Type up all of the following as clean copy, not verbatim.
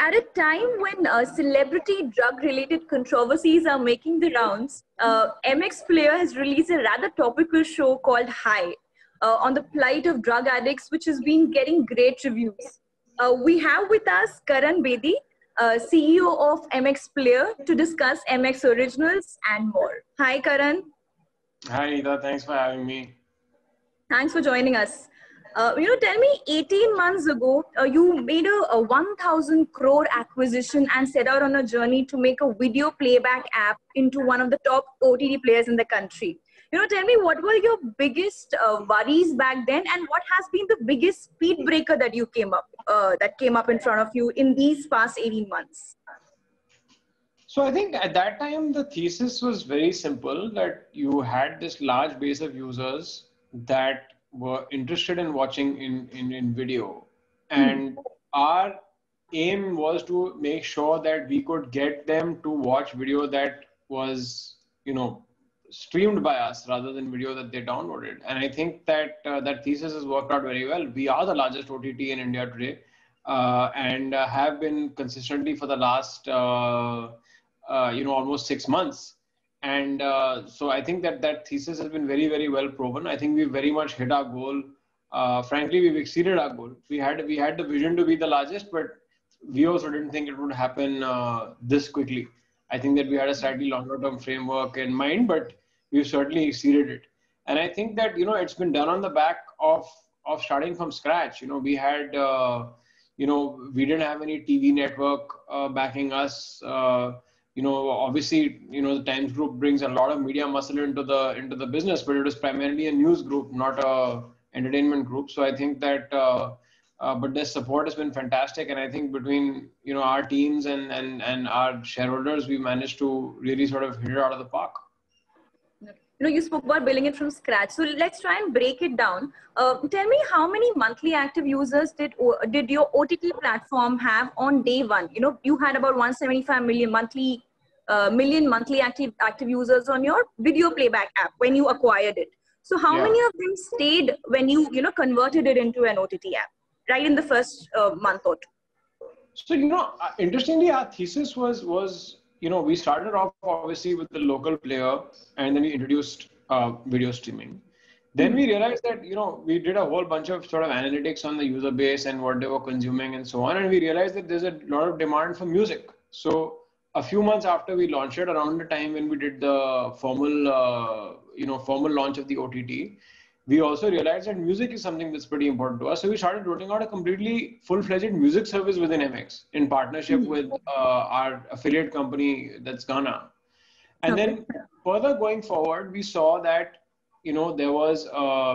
at a time when celebrity drug-related controversies are making the rounds, MX Player has released a rather topical show called High on the plight of drug addicts, which has been getting great reviews. We have with us Karan Bedi, CEO of MX Player, to discuss MX Originals and more. Hi, Karan. Hi, Nita. Thanks for having me. Thanks for joining us. Tell me, 18 months ago, you made a 1,000 crore acquisition and set out on a journey to make a video playback app into one of the top OTT players in the country. Tell me, what were your biggest worries back then, and what has been the biggest speed breaker that came up in front of you in these past 18 months? So I think at that time, the thesis was very simple, that you had this large base of users that were interested in watching in video. And our aim was to make sure that we could get them to watch video that was, streamed by us rather than video that they downloaded. And I think that that thesis has worked out very well. We are the largest OTT in India today, and have been consistently for the last, almost 6 months. And so I think that thesis has been very, very well proven. I think we've very much hit our goal. Frankly, we've exceeded our goal. We had the vision to be the largest, but we also didn't think it would happen this quickly. I think that we had a slightly longer term framework in mind, but we've certainly exceeded it. And I think that, it's been done on the back of starting from scratch. We had, we didn't have any TV network backing us. Obviously, the Times Group brings a lot of media muscle into the business, but it is primarily a news group, not a entertainment group. So I think that, but their support has been fantastic. And I think between, our teams and our shareholders, we managed to really sort of hit it out of the park. You spoke about building it from scratch. So let's try and break it down. Tell me, how many monthly active users did your OTT platform have on day one? You had about 175 million monthly active users on your video playback app when you acquired it. So how many of them stayed when you converted it into an OTT app right in the first month or two? So interestingly, our thesis was we started off obviously with the local player, and then we introduced video streaming. Then we realized that, we did a whole bunch of sort of analytics on the user base and what they were consuming and so on. And we realized that there's a lot of demand for music. So a few months after we launched it, around the time when we did the formal launch of the OTT, we also realized that music is something that's pretty important to us. So we started rolling out a completely full-fledged music service within MX in partnership with our affiliate company, that's Gaana. And then further going forward, we saw that, there was,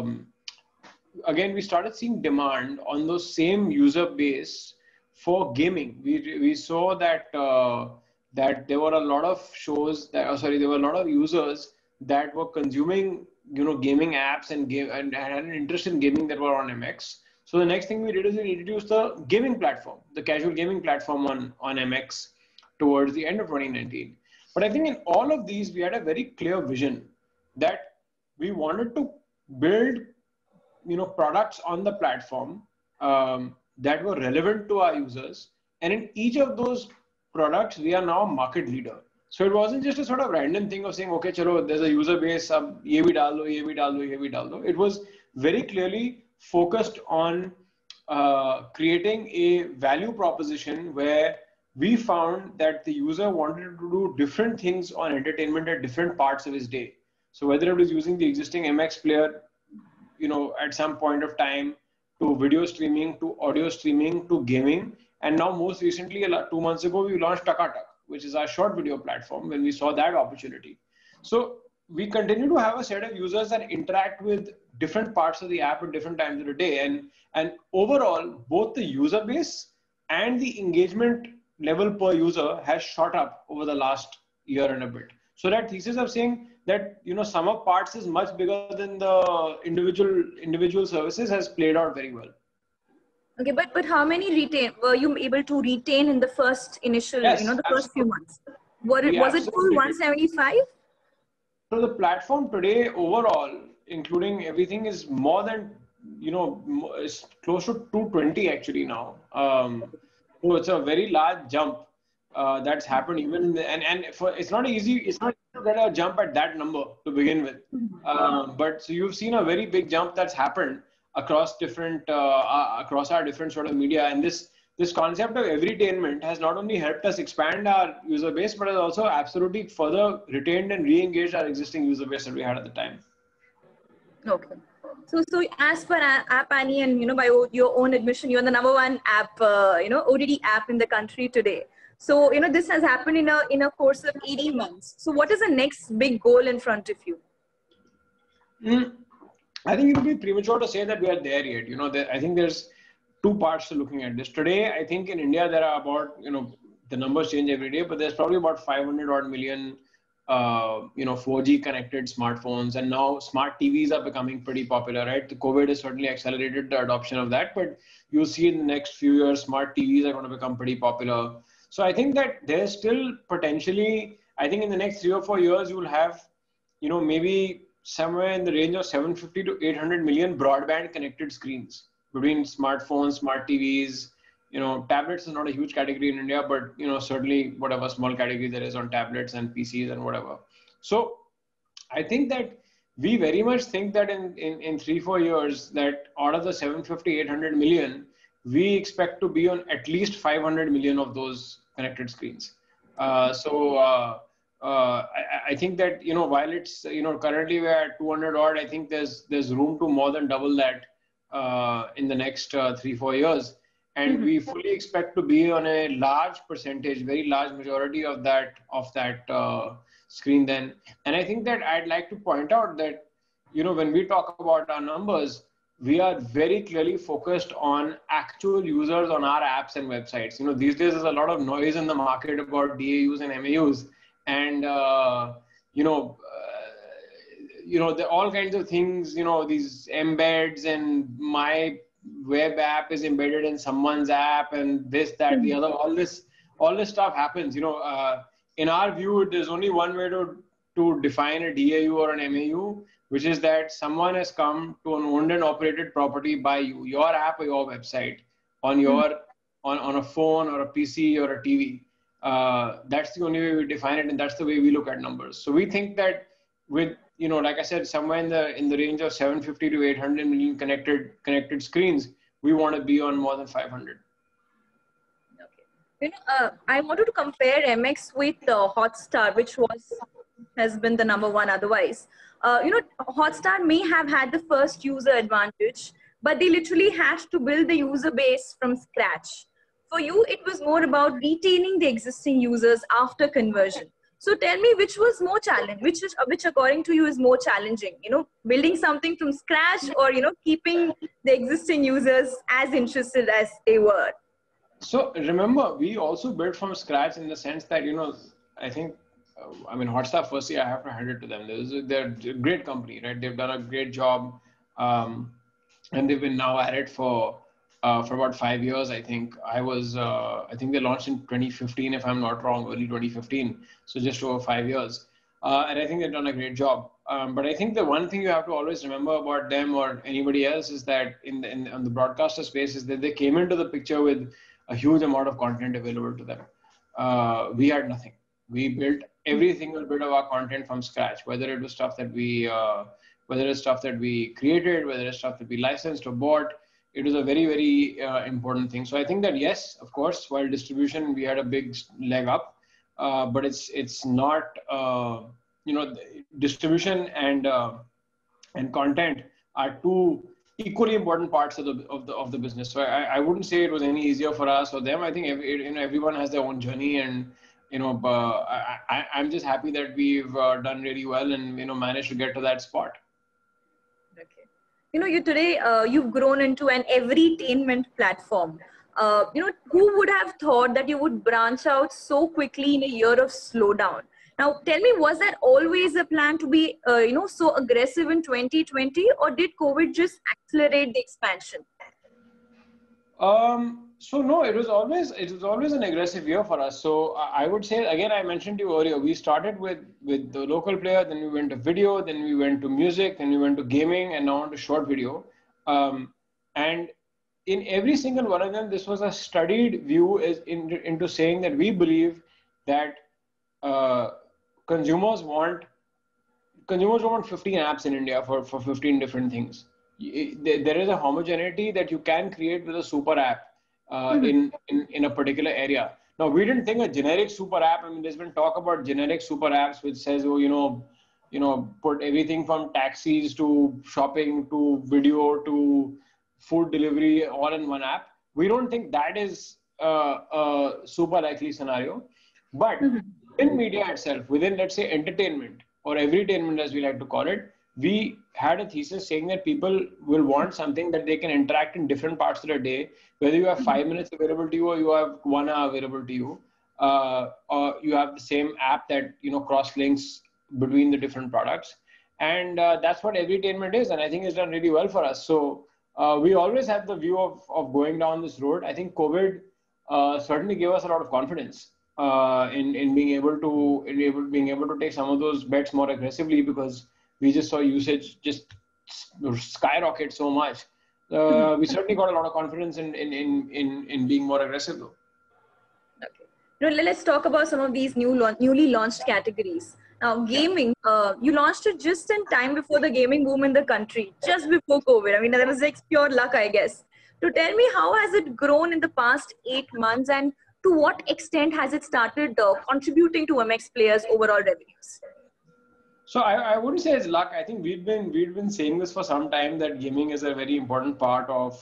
again, we started seeing demand on those same user base for gaming. We saw that that there were a lot of there were a lot of users that were consuming gaming apps and had an interest in gaming that were on MX. So the next thing we did is we introduced the gaming platform, the casual gaming platform on MX towards the end of 2019. But I think in all of these, we had a very clear vision that we wanted to build, products on the platform that were relevant to our users. And in each of those products, we are now a market leader. So it wasn't just a sort of random thing of saying, okay, chalo, there's a user base, ye bhi dal do, ye bhi dal do, ye bhi dal do. It was very clearly focused on creating a value proposition where we found that the user wanted to do different things on entertainment at different parts of his day. So whether it was using the existing MX player, at some point of time, to video streaming, to audio streaming, to gaming. And now most recently, 2 months ago, we launched Takatak, which is our short video platform, when we saw that opportunity. So we continue to have a set of users that interact with different parts of the app at different times of the day. And overall, both the user base and the engagement level per user has shot up over the last year and a bit. So that thesis of saying that, sum of parts is much bigger than the individual services has played out very well. Okay, but how many were you able to retain in the first initial, the first few months? Was it full 175? So the platform today overall, including everything, is more than, is close to 220 actually now. So it's a very large jump that's happened even in the, and for it's not easy. It's not easy to get a jump at that number to begin with. But so you've seen a very big jump that's happened across different across our different sort of media, and this concept of everytainment has not only helped us expand our user base, but has also absolutely further retained and re-engaged our existing user base that we had at the time. Okay. So as for App Annie, and by your own admission, you're the number one app, OTT app in the country today. So this has happened in a course of 18 months. So what is the next big goal in front of you? I think it would be premature to say that we are there yet. I think there's two parts to looking at this. Today, I think in India there are about the numbers change every day, but there's probably about 500 odd million 4G connected smartphones, and now smart TVs are becoming pretty popular, right? The COVID has certainly accelerated the adoption of that, but you'll see in the next few years, smart TVs are going to become pretty popular. So I think that there's still potentially, I think in the next 3 or 4 years, you will have, maybe somewhere in the range of 750 to 800 million broadband connected screens between smartphones, smart TVs. Tablets is not a huge category in India, but certainly whatever small category there is on tablets and PCs and whatever. So I think that we very much think that in 3-4 years that out of the 750-800 million, we expect to be on at least 500 million of those connected screens. I think that while it's currently we're at 200 odd, I think there's room to more than double that in the next 3-4 years. And we fully expect to be on a large percentage, very large majority of that screen then. And I think that I'd like to point out that, when we talk about our numbers, we are very clearly focused on actual users on our apps and websites. These days there's a lot of noise in the market about DAUs and MAUs. And, there are all kinds of things, these embeds, and my web app is embedded in someone's app, and this, that, the other, all this stuff happens. In our view, there's only one way to define a DAU or an MAU, which is that someone has come to an owned and operated property by you, your app or your website, on on a phone or a PC or a TV. That's the only way we define it, and that's the way we look at numbers. So we think that with like I said, somewhere in the range of 750 to 800 million connected screens, we want to be on more than 500. Okay. I wanted to compare MX with Hotstar, which has been the number one otherwise. Hotstar may have had the first user advantage, but they literally had to build the user base from scratch. For you, it was more about retaining the existing users after conversion. So tell me, which was more challenging? Which according to you is more challenging? Building something from scratch, or keeping the existing users as interested as they were? So remember, we also built from scratch in the sense that I think, Hotstar, firstly, I have to hand it to them. They're a great company, right? They've done a great job, and they've been now at it for about 5 years, I think. I think they launched in 2015, if I'm not wrong, early 2015. So just over 5 years. And I think they've done a great job. But I think the one thing you have to always remember about them or anybody else is that on the broadcaster space is that they came into the picture with a huge amount of content available to them. We had nothing. We built every single bit of our content from scratch, whether it was stuff that we created, whether it's stuff that we licensed or bought. It was a very, very important thing. So I think that, yes, of course, while distribution, we had a big leg up, but it's not, distribution and content are two equally important parts of the business. So I wouldn't say it was any easier for us or them. I think everyone has their own journey, and I'm just happy that we've done really well and managed to get to that spot. You today, you've grown into an everytainment platform. Who would have thought that you would branch out so quickly in a year of slowdown? Now, tell me, was that always a plan to be, so aggressive in 2020, or did COVID just accelerate the expansion? So no, it was always an aggressive year for us. So I would say, again, I mentioned to you earlier, we started with the local player, then we went to video, then we went to music, then we went to gaming, and now on to short video. And in every single one of them, this was a studied view into saying that we believe that uh, consumers want 15 apps in India for 15 different things. There is a homogeneity that you can create with a super app in a particular area. Now, we didn't think a generic super app. I mean, there's been talk about generic super apps which says, oh, put everything from taxis to shopping to video to food delivery all in one app. We don't think that is a super likely scenario. But in media itself, within, let's say, entertainment or everytainment, as we like to call it, we had a thesis saying that people will want something that they can interact in different parts of the day, whether you have 5 minutes available to you or you have 1 hour available to you, or you have the same app that, cross links between the different products. And that's what everytainment is. And I think it's done really well for us. So we always had the view of going down this road. I think COVID certainly gave us a lot of confidence in being able to take some of those bets more aggressively, because we just saw usage just skyrocket so much. We certainly got a lot of confidence in being more aggressive though. Okay. Let's talk about some of these newly launched categories. Now, gaming, you launched it just in time before the gaming boom in the country, just before COVID. I mean, that was like pure luck, I guess. So tell me, how has it grown in the past 8 months, and to what extent has it started contributing to MX Players' overall revenues? So I wouldn't say it's luck. I think we've been saying this for some time, that gaming is a very important part of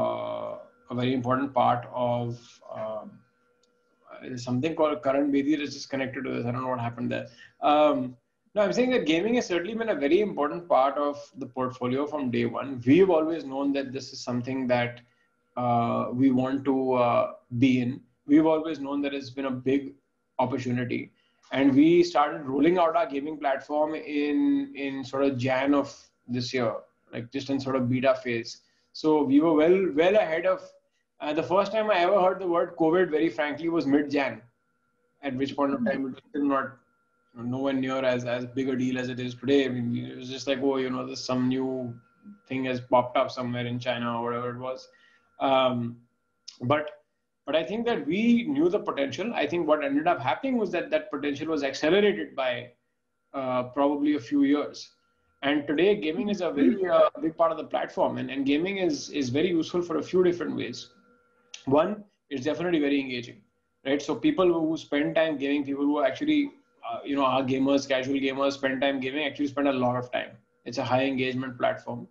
something called Karan Bedi is just connected to this. I don't know what happened there. No, I'm saying that gaming has certainly been a very important part of the portfolio from day one. We've always known that this is something that we want to be in. We've always known that it's been a big opportunity. And we started rolling out our gaming platform in sort of Jan of this year, like just in sort of beta phase. So we were well ahead of. The first time I ever heard the word COVID, very frankly, was mid-Jan, at which point of time it was still not nowhere near as big a deal as it is today. I mean, it was just like, oh, there's some new thing has popped up somewhere in China or whatever it was. But I think that we knew the potential. I think what ended up happening was that potential was accelerated by probably a few years. And today, gaming is a very big part of the platform, and gaming is very useful for a few different ways. One, it's definitely very engaging, right? So people who spend time gaming, people who actually, are gamers, casual gamers, spend time gaming, actually spend a lot of time. It's a high engagement platform.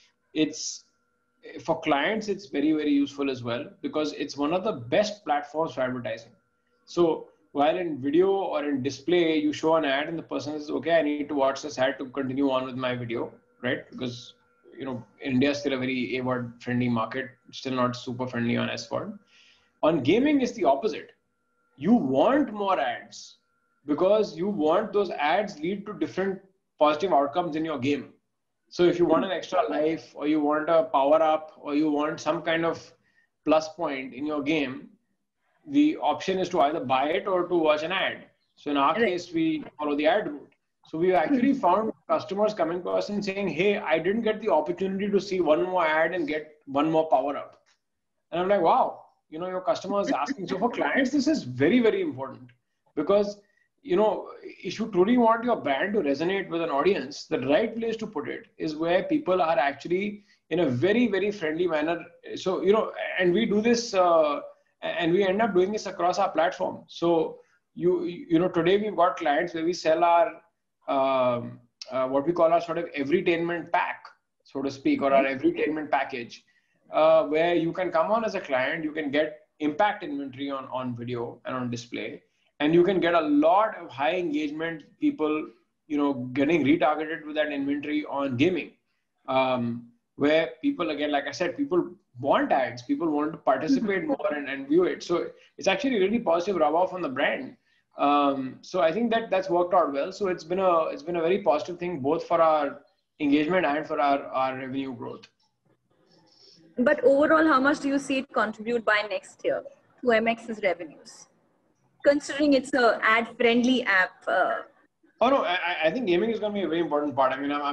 For clients, it's very, very useful as well, because it's one of the best platforms for advertising. So while in video or in display, you show an ad and the person says, okay, I need to watch this ad to continue on with my video, right? Because India is still a very A-word friendly market, still not super friendly on S-word. On gaming, it's the opposite. You want more ads because you want those ads lead to different positive outcomes in your game. So if you want an extra life, or you want a power up, or you want some kind of plus point in your game, the option is to either buy it or to watch an ad. So in our case, we follow the ad route. So we actually found customers coming to us and saying, hey, I didn't get the opportunity to see one more ad and get one more power up. And I'm like, wow, your customer is asking. So for clients, this is very, very important, because, if you truly want your brand to resonate with an audience, the right place to put it is where people are actually in a very, very friendly manner. So, and we do this, and we end up doing this across our platform. So, today we've got clients where we sell our, what we call our sort of everytainment pack, so to speak, or our everytainment package, where you can come on as a client, you can get impact inventory on video and on display, and you can get a lot of high engagement people, getting retargeted with that inventory on gaming, where people, again, like I said, people want ads, people want to participate more and view it. So it's actually really positive rub-off on the brand. So I think that's worked out well. So it's been a very positive thing, both for our engagement and for our revenue growth. But overall, how much do you see it contribute by next year to MX's revenues, considering it's an ad-friendly app? Oh no, I think gaming is going to be a very important part. I mean, I'm not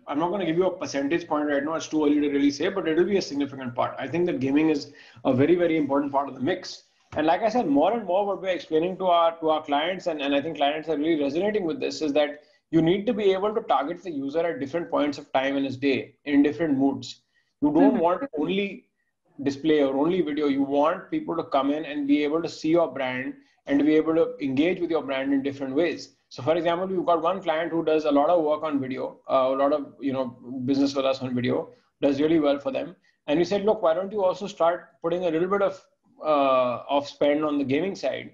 I'm not going to give you a percentage point right now. It's too early to really say, but it will be a significant part. I think that gaming is a very, very important part of the mix. And like I said, more and more what we're explaining to our clients, and I think clients are really resonating with this, is that you need to be able to target the user at different points of time in his day, in different moods. You don't want only display or only video. You want people to come in and be able to see your brand and to be able to engage with your brand in different ways. So for example, you've got one client who does a lot of work on video, a lot of business with us on video, does really well for them. And we said, look, why don't you also start putting a little bit of spend on the gaming side?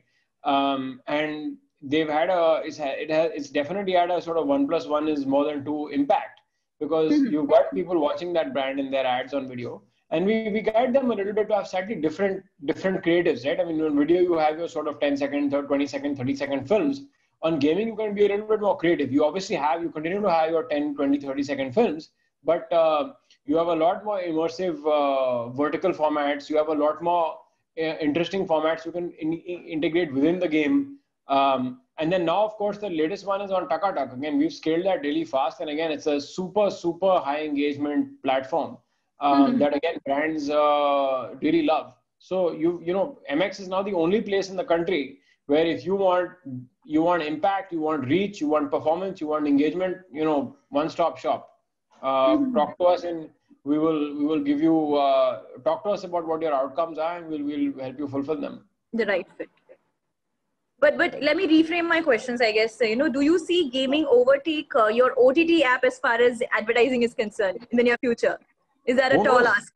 And they've had it's definitely had a sort of 1+1 is more than 2 impact, because you've got people watching that brand in their ads on video. And we guide them a little bit to have slightly different creatives, right? I mean, on video, you have your sort of 10-second, 20-second, 30-second films. On gaming, you can be a little bit more creative. You continue to have your 10, 20, 30-second films, but you have a lot more immersive vertical formats. You have a lot more interesting formats you can integrate within the game. And then now, of course, the latest one is on Takatak. Again, we've scaled that really fast. And again, it's a super, super high engagement platform that, again, brands really love. So, MX is now the only place in the country where if you want impact, you want reach, you want performance, you want engagement, one-stop shop. Talk to us and we will give you, talk to us about what your outcomes are, and we'll help you fulfill them. The right fit. But let me reframe my questions, I guess. Do you see gaming overtake your OTT app as far as advertising is concerned in the near future? Is that a tall ask?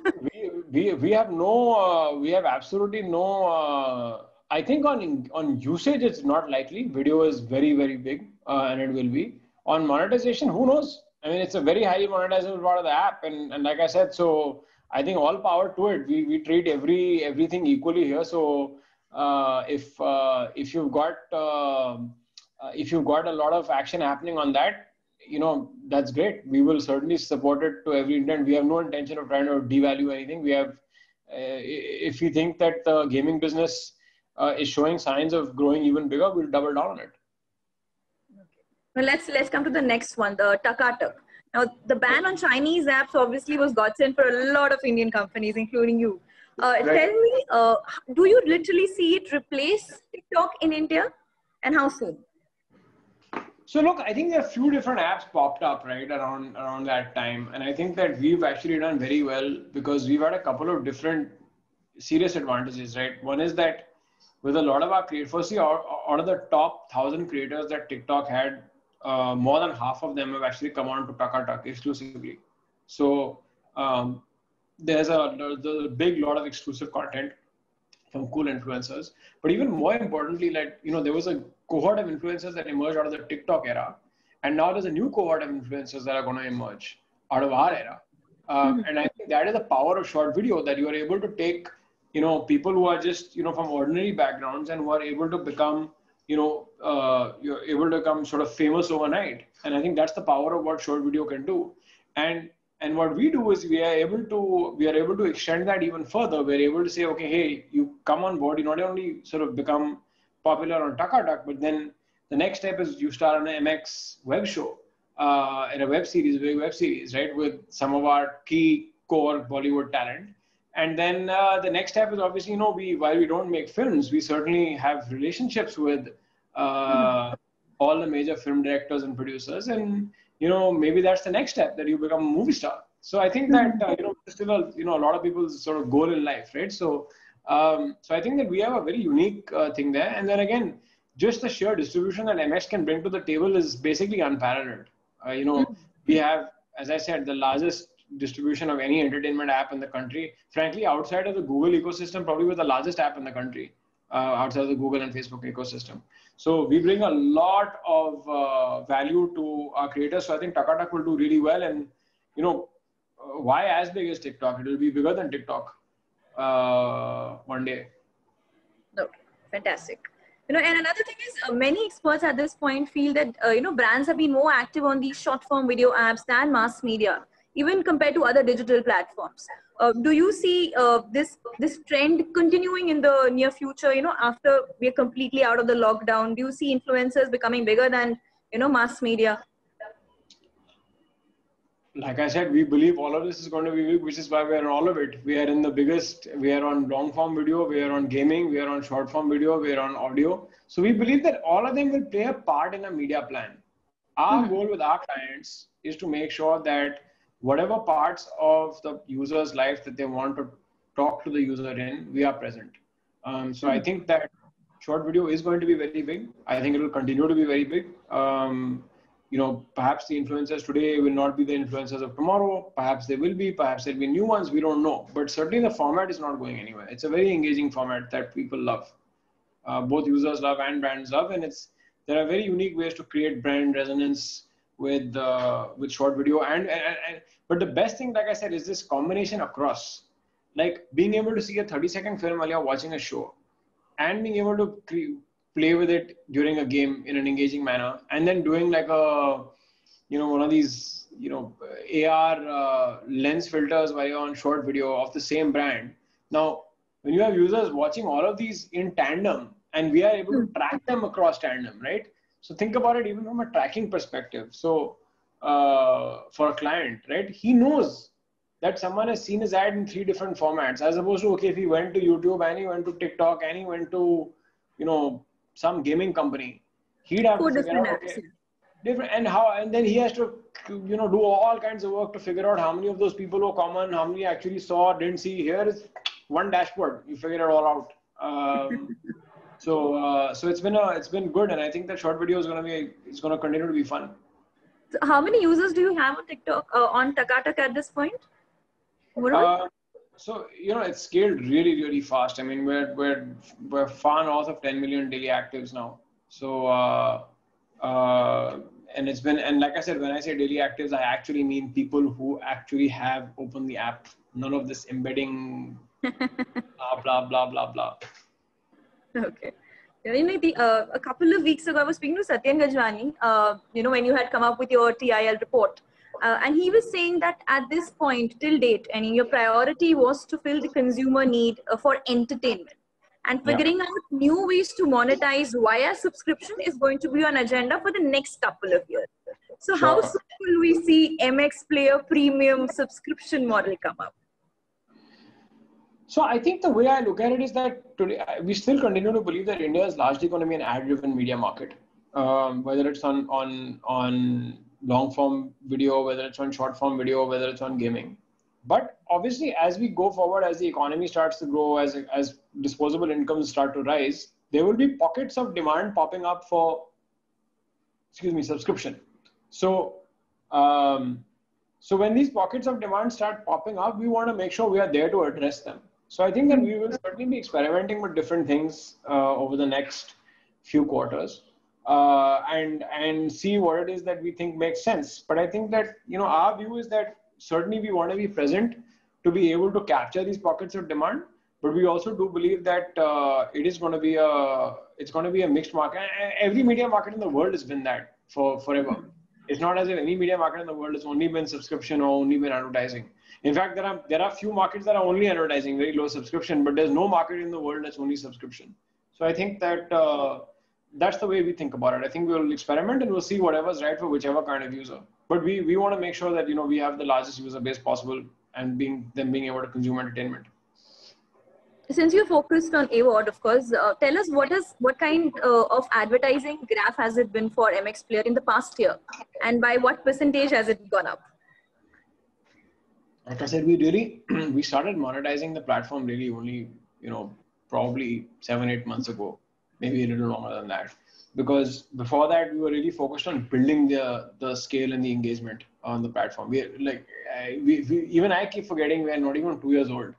we have absolutely no, I think on usage, it's not likely. Video is very, very big and it will be. On monetization, who knows? I mean, it's a very highly monetizable part of the app. And like I said, so I think all power to it. We treat everything equally here. So if you've got a lot of action happening on that, that's great. We will certainly support it to every intent. We have no intention of trying to devalue anything. We have, if we think that the gaming business is showing signs of growing even bigger, we'll double down on it. Well, let's come to the next one, the Takatak. Now, the ban on Chinese apps obviously was godsend for a lot of Indian companies, including you. Right. Tell me, do you literally see it replace TikTok in India, and how soon? So look, I think there are a few different apps popped up right around that time, and I think that we've actually done very well because we've had a couple of different serious advantages, right? One is that with a lot of our creators, firstly, out of the top 1,000 creators that TikTok had, more than half of them have actually come on to Takatak exclusively. So there's a big lot of exclusive content from cool influencers. But even more importantly, there was a cohort of influencers that emerged out of the TikTok era. And now there's a new cohort of influencers that are going to emerge out of our era. And I think that is the power of short video, that you are able to take, people who are just, from ordinary backgrounds and who are able to become, you're able to become sort of famous overnight. And I think that's the power of what short video can do. And what we do is we are able to extend that even further. We're able to say, okay, hey, you come on board, you not only sort of become popular on Takatak, but then the next step is you start on an MX web show, in a big web series, right? With some of our key core Bollywood talent. And then the next step is obviously, while we don't make films, we certainly have relationships with all the major film directors and producers. And, maybe that's the next step, that you become a movie star. So I think that, still a lot of people's sort of goal in life, right? So I think that we have a very unique thing there. And then again, just the sheer distribution that MX can bring to the table is basically unparalleled. We have, as I said, the largest distribution of any entertainment app in the country. Frankly, outside of the Google ecosystem, probably we're the largest app in the country, outside of the Google and Facebook ecosystem. So we bring a lot of value to our creators. So I think Takatak will do really well. And, why as big as TikTok? It will be bigger than TikTok one day. Okay, fantastic. And another thing is, many experts at this point feel that, brands have been more active on these short form video apps than mass media, even compared to other digital platforms. Do you see this trend continuing in the near future, after we're completely out of the lockdown? Do you see influencers becoming bigger than, mass media? Like I said, we believe all of this is going to be big, which is why we are in all of it. We are in the biggest, we are on long form video, we are on gaming, we are on short form video, we are on audio. So we believe that all of them will play a part in a media plan. Our goal with our clients is to make sure that whatever parts of the user's life that they want to talk to the user in, we are present. So I think that short video is going to be very big. I think it will continue to be very big. Perhaps the influencers today will not be the influencers of tomorrow. Perhaps they will be, perhaps there'll be new ones. We don't know. But certainly the format is not going anywhere. It's a very engaging format that people love. Both users love and brands love. And there are very unique ways to create brand resonance with short video. But the best thing, like I said, is this combination across. Like being able to see a 30-second film while you're watching a show and being able to play with it during a game in an engaging manner, and then doing like one of these, AR lens filters while you're on short video of the same brand. Now, when you have users watching all of these in tandem, and we are able to track them across tandem, right? So think about it even from a tracking perspective. So for a client, right, he knows that someone has seen his ad in 3 different formats, as opposed to, okay, if he went to YouTube and he went to TikTok and he went to, some gaming company, he'd have to figure out, okay, different, and then he has to, do all kinds of work to figure out how many of those people were common, how many actually saw, didn't see. Here is one dashboard, you figure it all out. So it's been good, and I think that short video is going to continue to be fun. So how many users do you have on TikTok, on Takatak at this point? So it's scaled really, really fast. I mean, we're far north of 10 million daily actives now. So and it's been, and like I said, when I say daily actives, I actually mean people who actually have opened the app. None of this embedding, blah blah blah blah. Okay. A couple of weeks ago, I was speaking to Satyen Gajwani, when you had come up with your TIL report. And he was saying that at this point, till date, your priority was to fill the consumer need for entertainment. And figuring out new ways to monetize via subscription is going to be on agenda for the next couple of years. So how soon will we see MX Player premium subscription model come up? So I think the way I look at it is that today we still continue to believe that India is largely going to be an ad-driven media market, whether it's on long form video, whether it's on short form video, whether it's on gaming. But obviously, as we go forward, as the economy starts to grow, as disposable incomes start to rise, there will be pockets of demand popping up for, subscription. So, so when these pockets of demand start popping up, we want to make sure we are there to address them. So I think that we will certainly be experimenting with different things over the next few quarters. And see what it is that we think makes sense. But I think that, our view is that certainly we want to be present to be able to capture these pockets of demand. But we also do believe that it's going to be a mixed market. Every media market in the world has been that for forever. It's not as if any media market in the world has only been subscription or only been advertising. In fact, there are few markets that are only advertising, very low subscription, but there's no market in the world that's only subscription. So I think that that's the way we think about it. I think we'll experiment and we'll see whatever's right for whichever kind of user. But we want to make sure that, we have the largest user base possible and being able to consume entertainment. Since you're focused on AVOD, of course, tell us what kind of advertising graph has it been for MX Player in the past year, and by what percentage has it gone up? Like I said, we started monetizing the platform really only, probably 7-8 months ago, maybe a little longer than that. Because before that, we were really focused on building the scale and the engagement on the platform. Even I keep forgetting we are not even 2 years old.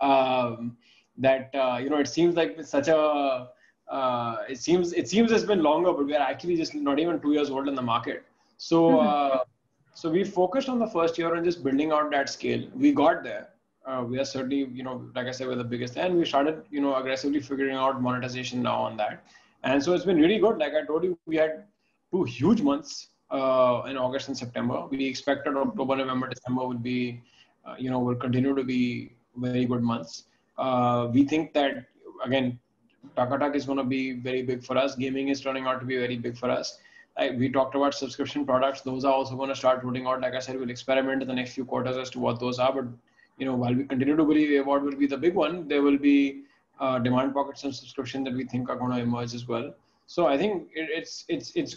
It seems like it's such a it seems it's been longer, but we are actually just not even 2 years old in the market. So so we focused on the first year on just building out that scale. We got there. We are certainly, like I said, we're the biggest, and we started, aggressively figuring out monetization now on that. And so it's been really good. Like I told you, we had 2 huge months in August and September. We expected October, November, December would be, will continue to be very good months. We think that, again, Takatak is going to be very big for us. Gaming is turning out to be very big for us. We talked about subscription products. Those are also going to start rolling out. Like I said, we'll experiment in the next few quarters as to what those are. But while we continue to believe what will be the big one, there will be demand pockets and subscription that we think are going to emerge as well. So I think it's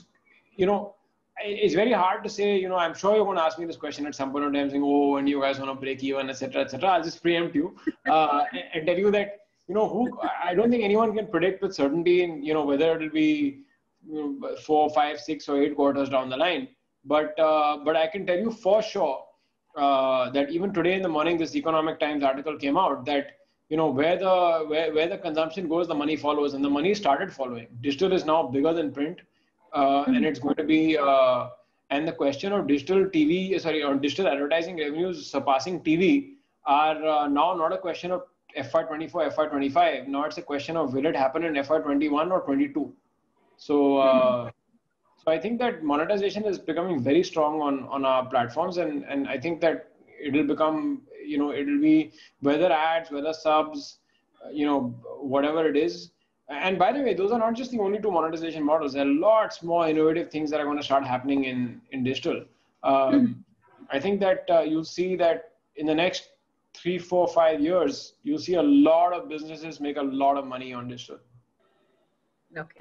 it's very hard to say. I'm sure you're going to ask me this question at some point in time, saying, "Oh, when you guys want to break even, etc., etc." I'll just preempt you and tell you that I don't think anyone can predict with certainty, in whether it'll be 4, 5, 6, or 8 quarters down the line. But I can tell you for sure that even today in the morning, this Economic Times article came out that where the consumption goes, the money follows, and the money started following. Digital is now bigger than print, and it's going to be. And the question of digital advertising revenues surpassing TV are now not a question of FY24, FY25. Now it's a question of will it happen in FY21 or 22. So I think that monetization is becoming very strong on our platforms, and I think that it'll become, it'll be whether ads, whether subs, whatever it is. And by the way, those are not just the only two monetization models. There are lots more innovative things that are going to start happening in digital. I think that you'll see that in the next 3, 4, 5 years, you'll see a lot of businesses make a lot of money on digital. Okay.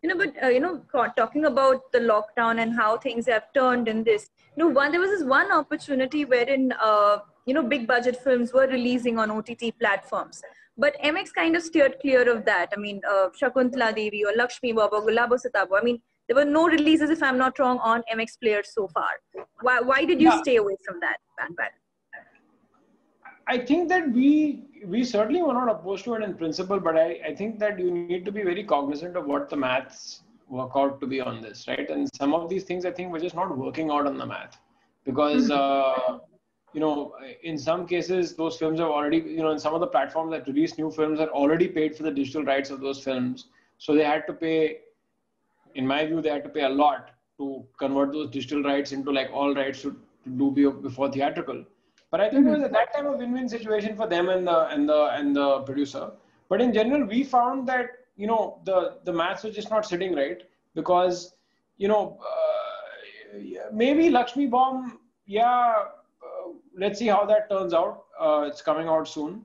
But talking about the lockdown and how things have turned in this, there was this one opportunity wherein big budget films were releasing on OTT platforms, but MX kind of steered clear of that. I mean, Shakuntala Devi or Lakshmi Baba, Gulabo Sitabo. I mean, there were no releases, if I'm not wrong, on MX players so far. Why did you stay away from that bandwagon? I think that we certainly were not opposed to it in principle, but I think that you need to be very cognizant of what the maths work out to be on this, right? And some of these things I think were just not working out on the math because, in some cases those films have already, in some of the platforms that release new films are already paid for the digital rights of those films. So they had to pay, in my view, they had to pay a lot to convert those digital rights into like all rights to do before theatrical. But I think it was at that time a win-win situation for them and the producer. But in general, we found that the maths were just not sitting right because maybe Lakshmi Bomb, let's see how that turns out. It's coming out soon.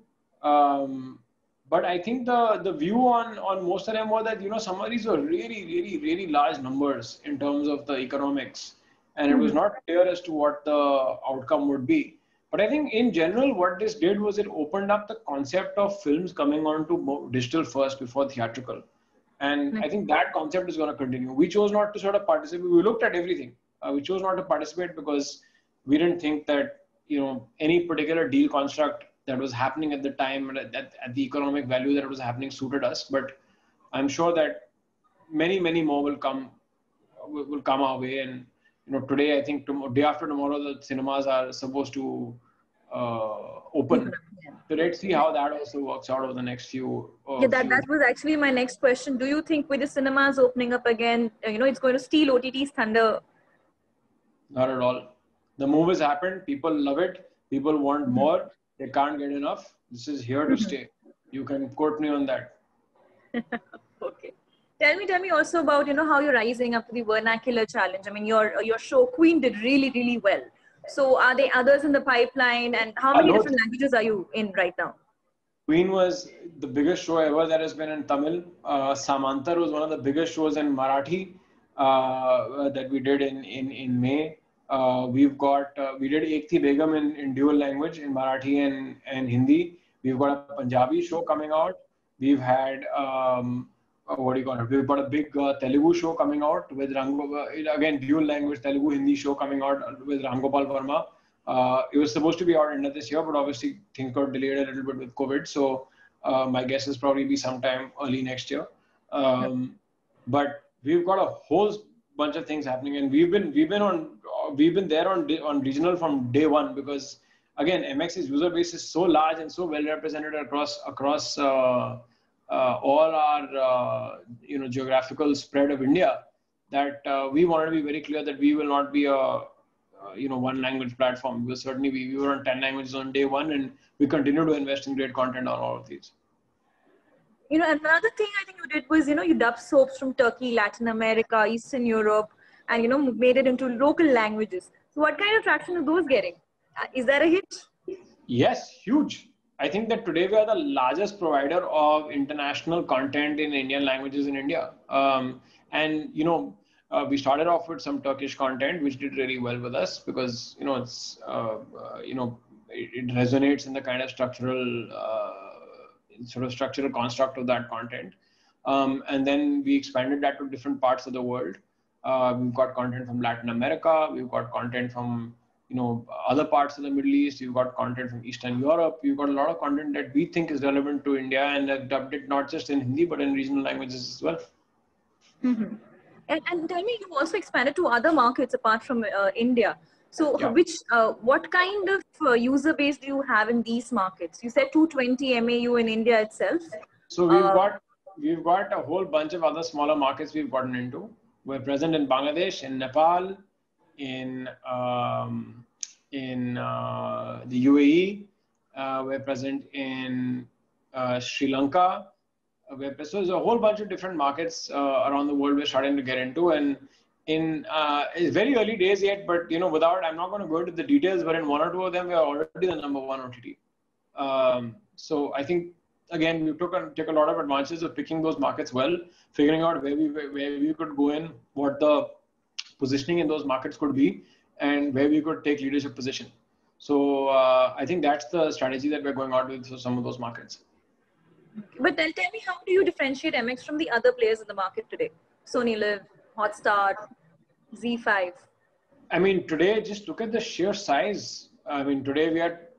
But I think the view on most of them was that some of these were really, really, really large numbers in terms of the economics, and it was not clear as to what the outcome would be. But I think in general, what this did was it opened up the concept of films coming on to digital first before theatrical. And I think that concept is going to continue. We chose not to sort of participate. We looked at everything. We chose not to participate because we didn't think that, any particular deal construct that was happening at the time at the economic value that it was happening suited us. But I'm sure that many, many more will come our way. And today, I think day after tomorrow, the cinemas are supposed to open. So let's see how that also works out over the next few. That was actually my next question. Do you think with the cinemas opening up again, it's going to steal OTT's thunder? Not at all. The move has happened. People love it. People want more. They can't get enough. This is here to stay. You can quote me on that. Okay. Tell me also about, how you're rising up to the vernacular challenge. I mean, your show Queen did really, really well. So are there others in the pipeline, and how many different languages are you in right now? Queen was the biggest show ever that has been in Tamil. Samantar was one of the biggest shows in Marathi that we did in May. We did Ek Thi Begum in dual language in Marathi and Hindi. We've got a Punjabi show coming out. We've had we've got a big Telugu show coming out with again dual language Telugu Hindi show coming out with Ram Gopal Verma. It was supposed to be out end of this year, but obviously things got delayed a little bit with COVID. So my guess is probably be sometime early next year. But we've got a whole bunch of things happening, and we've been there on regional from day one because again MX's user base is so large and so well represented across all our geographical spread of India that we wanted to be very clear that we will not be a one language platform. We certainly we were on 10 languages on day one, and we continue to invest in great content on all of these. Another thing I think you did was, you dubbed soaps from Turkey, Latin America, Eastern Europe. and made it into local languages. So what kind of traction are those getting? Is that a hit? Yes, huge. I think that today we are the largest provider of international content in Indian languages in India. And we started off with some Turkish content, which did really well with us because it resonates in the kind of structural construct of that content. And then we expanded that to different parts of the world. We've got content from Latin America. We've got content from other parts of the Middle East. You've got content from Eastern Europe. You've got a lot of content that we think is relevant to India, and have dubbed it not just in Hindi but in regional languages as well. Mm-hmm. And tell me, you've also expanded to other markets apart from India. So, Yeah. what kind of user base do you have in these markets? You said 220 MAU in India itself. So we've got a whole bunch of other smaller markets we've gotten into. We're present in Bangladesh, in Nepal, in the UAE. We're present in Sri Lanka. So there's a whole bunch of different markets around the world we're starting to get into, and it's very early days yet. But I'm not going to go into the details, but in one or two of them, we are already the number one OTT. So I think again we take a lot of advantages of picking those markets well, figuring out where we could go in, what the positioning in those markets could be, and where we could take leadership position. So I think that's the strategy that we're going out with for some of those markets. But then tell me, how do you differentiate MX from the other players in the market today? Sony Live, Hotstar, ZEE5. I mean, today, just look at the sheer size. I mean, today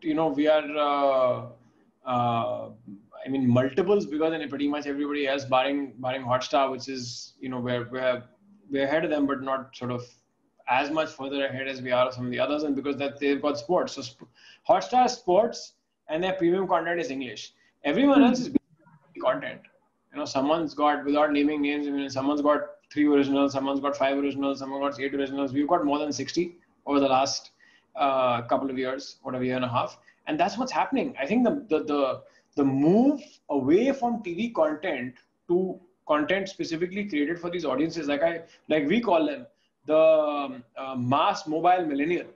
multiples bigger than pretty much everybody else, barring Hotstar, which is, we're ahead of them, but not sort of as much further ahead as we are of some of the others, and because that they've got sports. So Hotstar sports and their premium content is English. Everyone else is content. Someone's got, without naming names, someone's got 3 originals, someone's got 5 originals, someone got 8 originals. We've got more than 60 over the last couple of years, whatever, year and a half. And that's what's happening. I think the move away from TV content to content specifically created for these audiences, like we call them, the mass mobile millennial.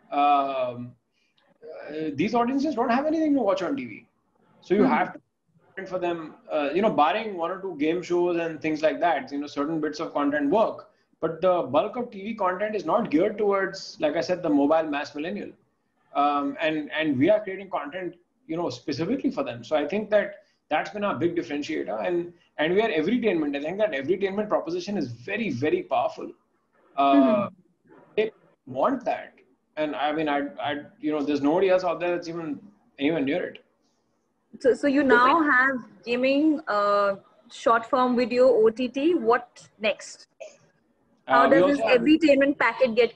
These audiences don't have anything to watch on TV. So you have to for them, barring 1 or 2 game shows and things like that, certain bits of content work. But the bulk of TV content is not geared towards, like I said, the mobile mass millennial. And we are creating content, specifically for them. So I think that's been our big differentiator. And we are everytainment. I think that everytainment proposition is very, very powerful. They want that. And I mean, there's nobody else out there that's even anywhere near it. So you now have gaming, short form video, OTT. What next? How does this everytainment package get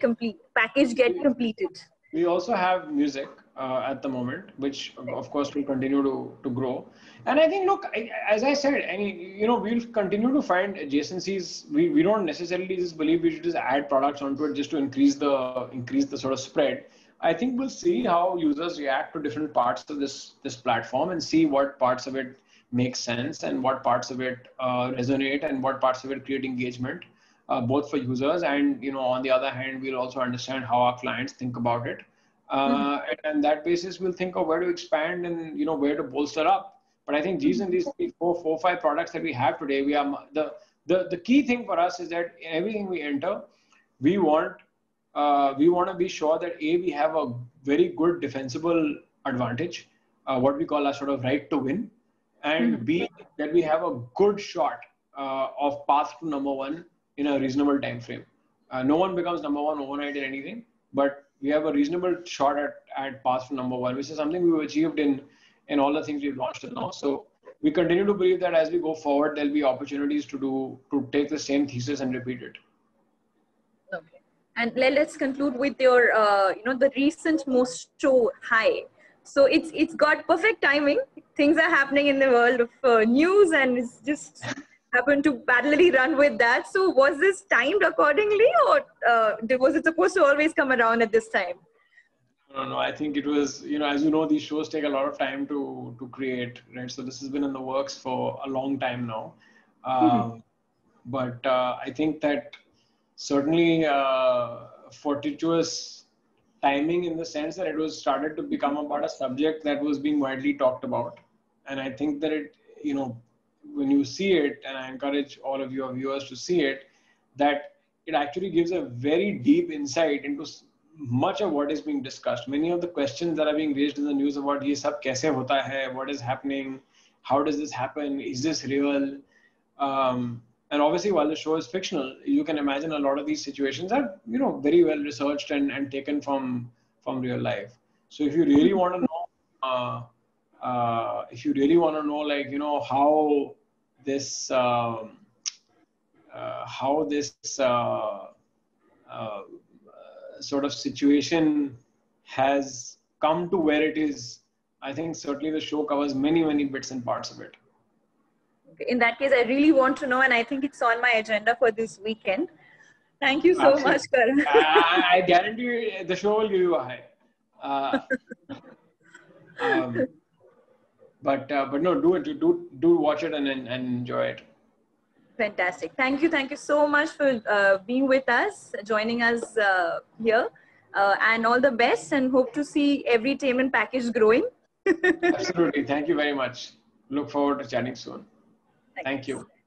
completed? We also have music at the moment, which of course will continue to grow. And I think, look, as I said, we'll continue to find adjacencies. We don't necessarily just believe we should just add products onto it just to increase the sort of spread. I think we'll see how users react to different parts of this platform and see what parts of it make sense and what parts of it resonate and what parts of it create engagement, both for users and, on the other hand, we'll also understand how our clients think about it. And on that basis, we'll think of where to expand and, where to bolster up. But I think these 4, 5 products that we have today, we are the key thing for us is that in everything we enter, we want to be sure that we have a very good defensible advantage, what we call a sort of right to win, and B, that we have a good shot of path to number 1 in a reasonable time frame. No one becomes number 1 overnight in anything, but we have a reasonable shot at path to number 1, which is something we've achieved in all the things we've launched till now. So we continue to believe that as we go forward, there'll be opportunities to take the same thesis and repeat it. Okay. And let's conclude with your, the recent most show high. So it's got perfect timing. Things are happening in the world of news, and it's just happened to parallelly run with that. So was this timed accordingly, or was it supposed to always come around at this time? No, I think it was, as you know, these shows take a lot of time to create, right? So this has been in the works for a long time now. But I think that certainly fortuitous timing in the sense that it was started to become about a subject that was being widely talked about. And I think that it, when you see it, and I encourage all of your viewers to see it, that it actually gives a very deep insight into much of what is being discussed. Many of the questions that are being raised in the news about ye sab kaise hota hai, what is happening, how does this happen, is this real? And obviously, while the show is fictional, you can imagine a lot of these situations are, very well researched and taken from real life. So if you really want to know, like, how this uh, sort of situation has come to where it is, I think certainly the show covers many, many bits and parts of it. In that case, I really want to know, and I think it's on my agenda for this weekend. Thank you so Absolutely. much, Karan. I guarantee you, the show will give you a high. But no, do it. Do watch it and enjoy it. Fantastic. Thank you so much for being with us, joining us here, and all the best. And hope to see every Tayman package growing. Absolutely. Thank you very much. Look forward to chatting soon. Thank you.